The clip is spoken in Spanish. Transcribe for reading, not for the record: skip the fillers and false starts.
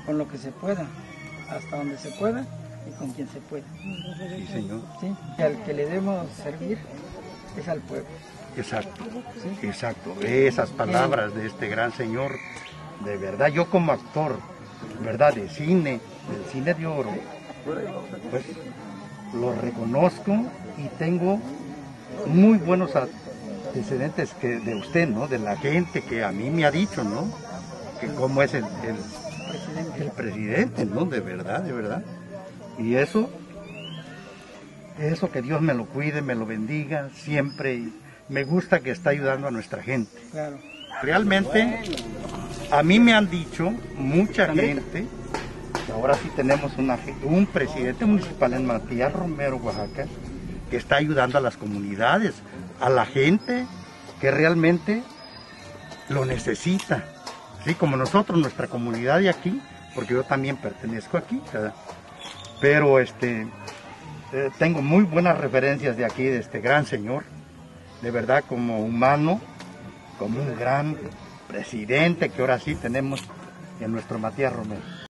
con lo que se pueda, hasta donde se pueda y con quien se pueda. Sí, señor. ¿Sí? Y al que le debemos servir es al pueblo. Exacto, ¿Sí? exacto. Esas palabras de este gran señor, de verdad, yo como actor, ¿verdad? De cine, del cine de oro, pues lo reconozco y tengo muy buenos antecedentes de usted, ¿no? De la gente que a mí me ha dicho, ¿no? Que cómo es el presidente, ¿no? De verdad. Y eso que Dios me lo cuide, me lo bendiga siempre. Y me gusta que está ayudando a nuestra gente. Claro. Realmente, a mí me han dicho mucha gente, que ahora sí tenemos un presidente municipal en Matías Romero, Oaxaca, que está ayudando a las comunidades, a la gente que realmente lo necesita. Sí, como nosotros, nuestra comunidad de aquí, porque yo también pertenezco aquí, ¿verdad? Pero tengo muy buenas referencias de aquí, de este gran señor, de verdad, como humano, como un gran presidente que ahora sí tenemos en nuestro Matías Romero.